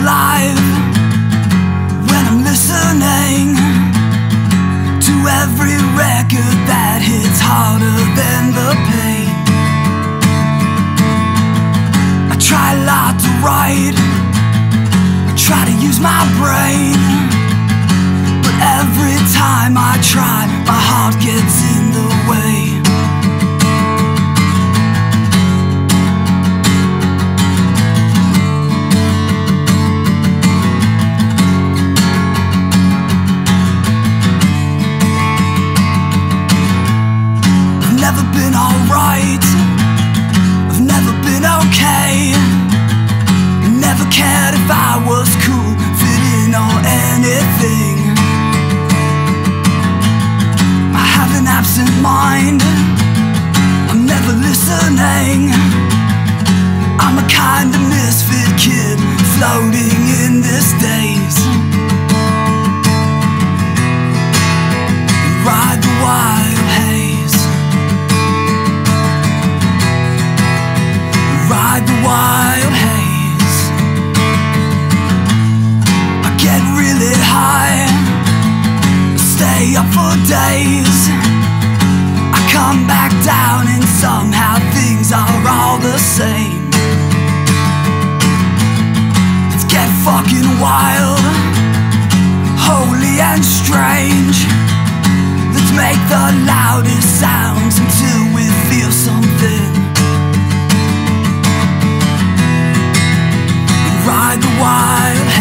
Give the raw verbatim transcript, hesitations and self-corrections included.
alive when I'm listening to every record that hits harder than the pain. I try a lot to write, I try to use my brain, but every time I try, my heart gets in the way. Never been alright, I've never been okay. Never cared if I was cool, fit in or anything. I have an absent mind, I'm never listening. I'm a kind of misfit kid floating in this daze. Ride the wild haze, ride the wild haze. I get really high, stay up for days. I come back down and somehow things are all the same. Let's get fucking wild, holy and strange. Let's make the loudest sounds until we feel something. Ride the wild